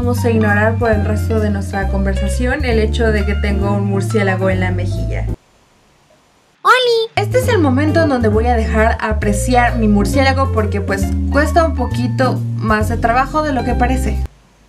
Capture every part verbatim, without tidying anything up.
vamos a ignorar por el resto de nuestra conversación el hecho de que tengo un murciélago en la mejilla. ¡Oli! Este es el momento en donde voy a dejar apreciar mi murciélago porque pues cuesta un poquito más de trabajo de lo que parece.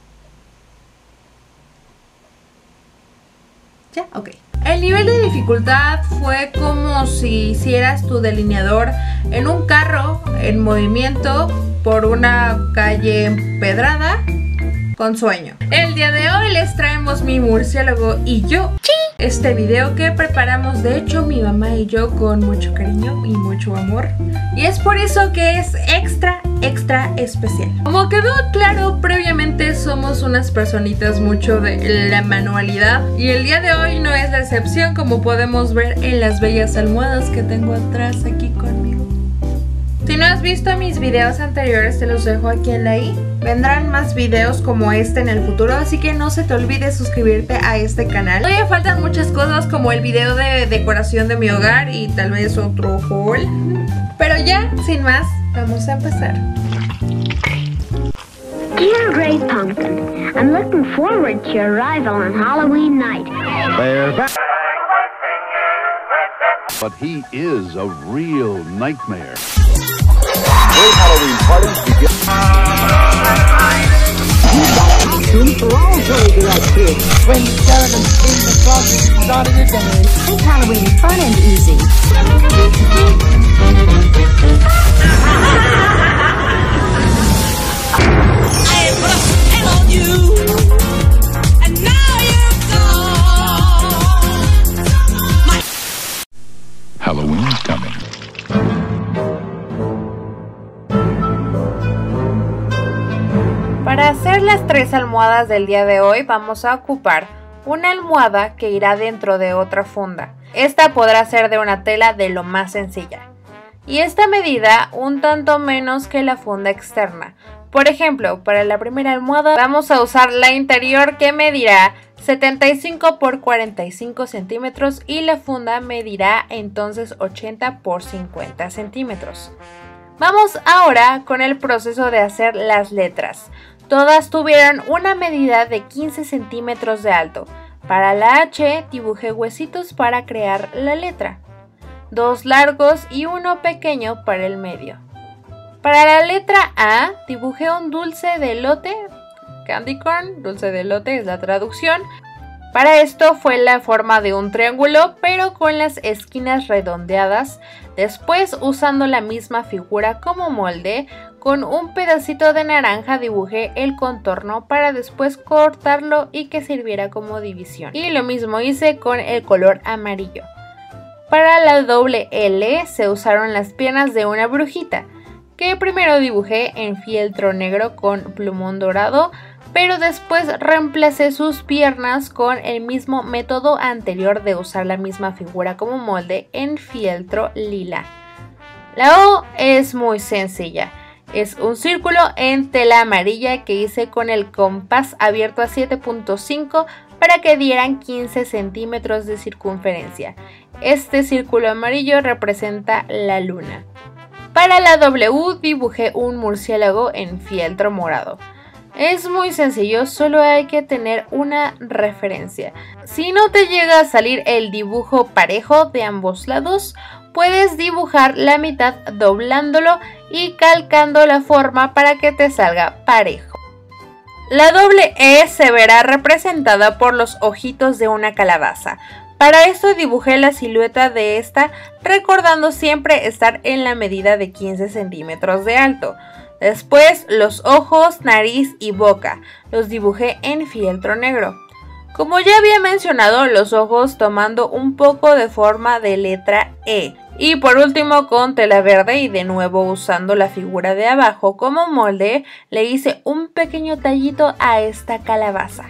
¿Ya? Ok. El nivel de dificultad fue como si hicieras tu delineador en un carro en movimiento por una calle empedrada con sueño. El día de hoy les traemos mi murciélago y yo. ¡Sí! Este video que preparamos de hecho mi mamá y yo con mucho cariño y mucho amor. Y es por eso que es extra, extra especial. Como quedó claro previamente, somos unas personitas mucho de la manualidad. Y el día de hoy no es la excepción, como podemos ver en las bellas almohadas que tengo atrás aquí conmigo. Si no has visto mis videos anteriores, te los dejo aquí en la i. Vendrán más videos como este en el futuro, así que no se te olvide suscribirte a este canal. Todavía faltan muchas cosas como el video de decoración de mi hogar y tal vez otro haul. Pero ya, sin más, vamos a empezar. Dear Great Pumpkin, I'm looking forward to your arrival on Halloween night. They're back. But he is a real nightmare. Great Halloween parties begin. Costumes for all crazy like kids. When skeletons in the closet started to dance. Make Halloween fun and easy. I put a spell on you, and now you're gone. My Halloween is coming. Para hacer las tres almohadas del día de hoy vamos a ocupar una almohada que irá dentro de otra funda. Esta podrá ser de una tela de lo más sencilla. Y esta medida un tanto menos que la funda externa. Por ejemplo, para la primera almohada vamos a usar la interior que medirá setenta y cinco por cuarenta y cinco centímetros y la funda medirá entonces ochenta por cincuenta centímetros. Vamos ahora con el proceso de hacer las letras. Todas tuvieron una medida de quince centímetros de alto. Para la H dibujé huesitos para crear la letra. Dos largos y uno pequeño para el medio. Para la letra A dibujé un dulce de elote, candy corn, dulce de elote es la traducción. Para esto fue la forma de un triángulo pero con las esquinas redondeadas. Después, usando la misma figura como molde, con un pedacito de naranja dibujé el contorno para después cortarlo y que sirviera como división. Y lo mismo hice con el color amarillo. Para la doble L se usaron las piernas de una brujita, que primero dibujé en fieltro negro con plumón dorado, pero después reemplacé sus piernas con el mismo método anterior de usar la misma figura como molde en fieltro lila. La O es muy sencilla, es un círculo en tela amarilla que hice con el compás abierto a siete punto cinco para que dieran quince centímetros de circunferencia. Este círculo amarillo representa la luna. Para la W dibujé un murciélago en fieltro morado. Es muy sencillo, solo hay que tener una referencia. Si no te llega a salir el dibujo parejo de ambos lados, puedes dibujar la mitad doblándolo y calcando la forma para que te salga parejo. La doble E se verá representada por los ojitos de una calabaza. Para esto dibujé la silueta de esta, recordando siempre estar en la medida de quince centímetros de alto. Después los ojos, nariz y boca los dibujé en fieltro negro. Como ya había mencionado, los ojos tomando un poco de forma de letra E. Y por último con tela verde y de nuevo usando la figura de abajo como molde, le hice un pequeño tallito a esta calabaza.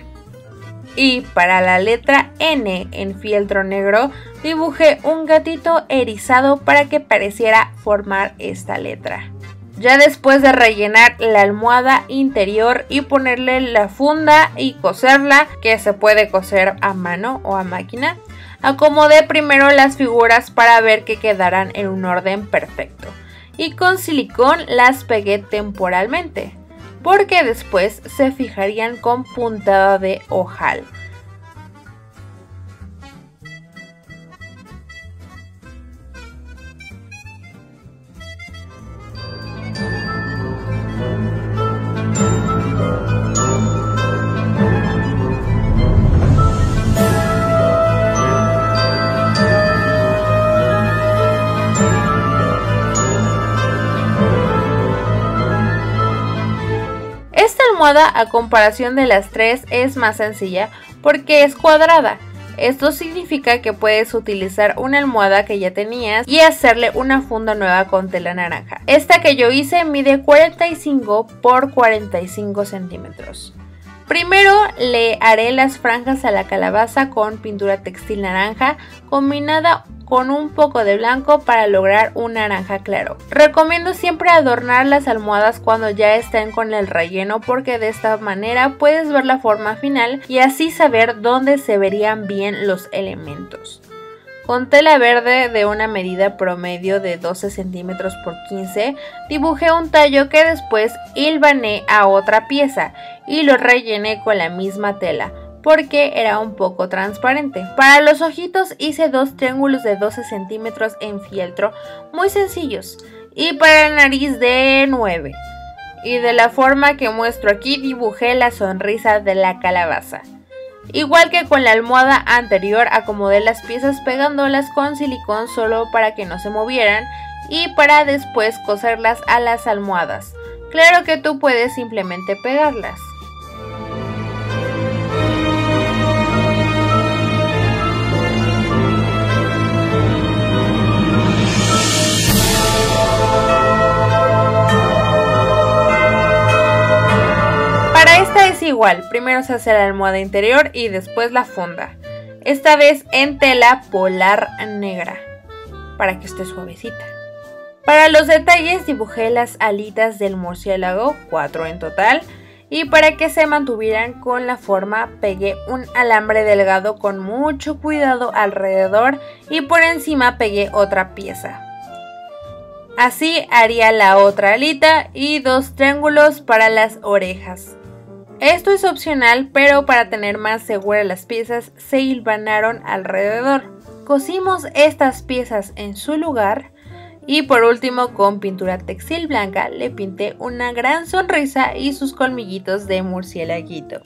Y para la letra N en fieltro negro dibujé un gatito erizado para que pareciera formar esta letra. Ya después de rellenar la almohada interior y ponerle la funda y coserla, que se puede coser a mano o a máquina, acomodé primero las figuras para ver que quedaran en un orden perfecto y con silicón las pegué temporalmente. porque después se fijarían con puntada de ojal. Esta almohada, a comparación de las tres, es más sencilla porque es cuadrada. Esto significa que puedes utilizar una almohada que ya tenías y hacerle una funda nueva con tela naranja. Esta que yo hice mide cuarenta y cinco por cuarenta y cinco centímetros. Primero le haré las franjas a la calabaza con pintura textil naranja combinada con un poco de blanco para lograr un naranja claro. Recomiendo siempre adornar las almohadas cuando ya estén con el relleno porque de esta manera puedes ver la forma final y así saber dónde se verían bien los elementos. Con tela verde de una medida promedio de doce centímetros por quince, dibujé un tallo que después hilvané a otra pieza y lo rellené con la misma tela, porque era un poco transparente. Para los ojitos hice dos triángulos de doce centímetros en fieltro, muy sencillos, y para la nariz de nueve. Y de la forma que muestro aquí dibujé la sonrisa de la calabaza. Igual que con la almohada anterior, acomodé las piezas pegándolas con silicón solo para que no se movieran y para después coserlas a las almohadas. Claro que tú puedes simplemente pegarlas. Es igual, primero se hace la almohada interior y después la funda, esta vez en tela polar negra, para que esté suavecita. Para los detalles dibujé las alitas del murciélago, cuatro en total, y para que se mantuvieran con la forma pegué un alambre delgado con mucho cuidado alrededor y por encima pegué otra pieza. Así haría la otra alita y dos triángulos para las orejas. Esto es opcional, pero para tener más seguras las piezas se hilvanaron alrededor. Cosimos estas piezas en su lugar y por último con pintura textil blanca le pinté una gran sonrisa y sus colmillitos de murciélaguito.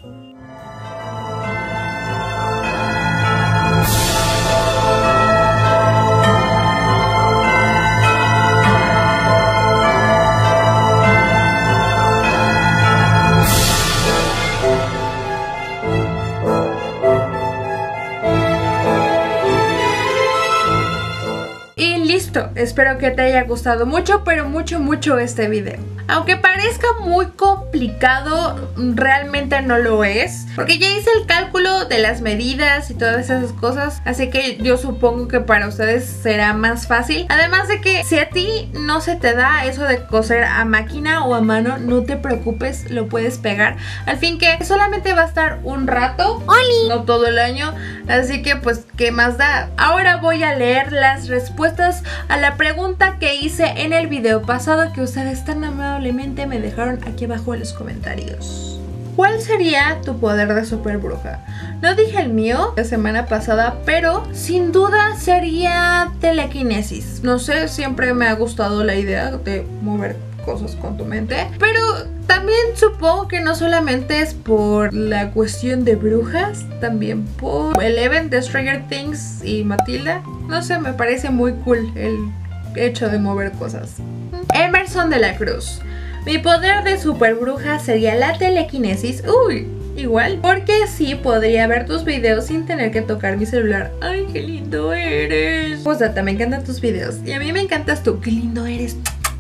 Espero que te haya gustado mucho, pero mucho mucho este video. Aunque parezca muy complicado, realmente no lo es, porque ya hice el cálculo de las medidas y todas esas cosas, así que yo supongo que para ustedes será más fácil. Además de que si a ti no se te da eso de coser a máquina o a mano, no te preocupes, lo puedes pegar. Al fin que solamente va a estar un rato, ¡Oli! No todo el año, así que pues ¿qué más da? Ahora voy a leer las respuestas a la pregunta que hice en el video pasado, que ustedes tan amablemente me dejaron aquí abajo en los comentarios. ¿Cuál sería tu poder de super bruja? No dije el mío la semana pasada, pero sin duda sería telequinesis. No sé, siempre me ha gustado la idea de mover cosas con tu mente, pero también supongo que no solamente es por la cuestión de brujas, también por Eleven de Stranger Things y Matilda. No sé, me parece muy cool el hecho de mover cosas. Emerson de la Cruz: mi poder de super bruja sería la telequinesis. Uy, igual, porque así podría ver tus videos sin tener que tocar mi celular. Ay, qué lindo eres. Posdata, me encantan tus videos y a mí me encantas tú. Qué lindo eres.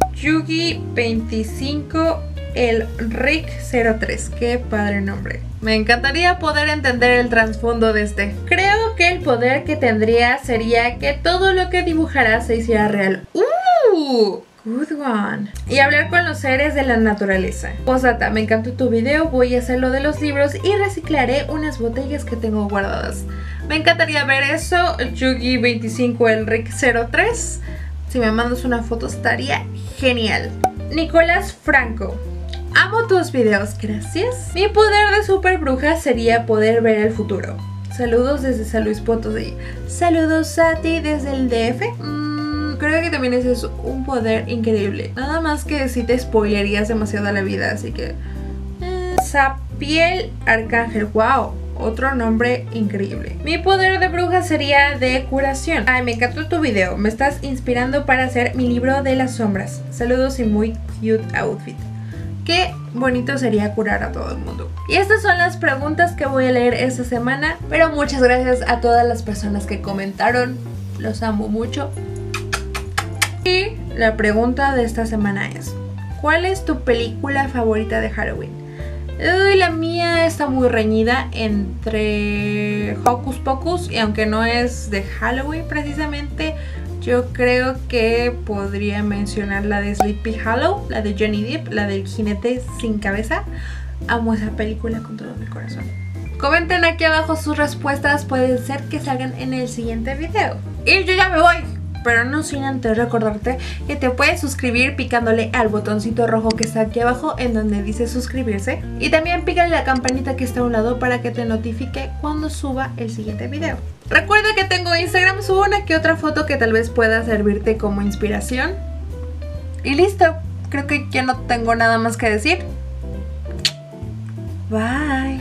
Yugi veinticinco, el Rick cero tres. Qué padre nombre. Me encantaría poder entender el trasfondo de este. Creo que el poder que tendría sería que todo lo que dibujara se hiciera real. ¡Uh! Good one. Y hablar con los seres de la naturaleza. Posdata, me encantó tu video, voy a hacer lo de los libros y reciclaré unas botellas que tengo guardadas. Me encantaría ver eso. Yugi veinticinco, el Rick cero tres. Si me mandas una foto estaría genial. Nicolás Franco: Amo tus videos, gracias. Mi poder de super bruja sería poder ver el futuro. Saludos desde San Luis Potosí. Saludos a ti desde el D F. Mm, creo que también ese es un poder increíble. Nada más que si te spoilearías demasiado la vida, así que... Eh, Zapiel Arcángel, wow. Otro nombre increíble. Mi poder de bruja sería de curación. Ay, me encantó tu video. Me estás inspirando para hacer mi libro de las sombras. Saludos y muy cute outfit. Qué bonito sería curar a todo el mundo. Y estas son las preguntas que voy a leer esta semana. Pero muchas gracias a todas las personas que comentaron. Los amo mucho. Y la pregunta de esta semana es: ¿cuál es tu película favorita de Halloween? Uy, la mía está muy reñida entre Hocus Pocus, y aunque no es de Halloween precisamente, yo creo que podría mencionar la de Sleepy Hollow, la de Johnny Depp, la del jinete sin cabeza. Amo esa película con todo mi corazón. Comenten aquí abajo sus respuestas, puede ser que salgan en el siguiente video. Y yo ya me voy, pero no sin antes recordarte que te puedes suscribir picándole al botoncito rojo que está aquí abajo en donde dice suscribirse. Y también pícale la campanita que está a un lado para que te notifique cuando suba el siguiente video. Recuerda que tengo Instagram, subo una que otra foto que tal vez pueda servirte como inspiración. Y listo, creo que ya no tengo nada más que decir. Bye.